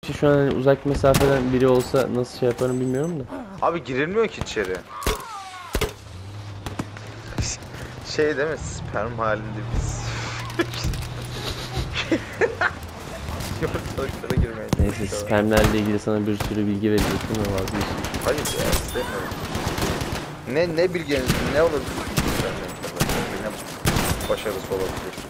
işte şu an hani uzak mesafeden biri olsa nasıl şey yaparım bilmiyorum da. Abi girilmiyor ki içeri. Şey değil mi? Sperm halinde biz. Ortalıklara girmeye Neyse çalışıyorlar. spermlerle ilgili sana bir sürü bilgi verecektim ama vazgeçtim. Hayır ya istemiyorum. Ne bilginiz ne olabilir ki sperm hakkında? Ne başarısı olabilir?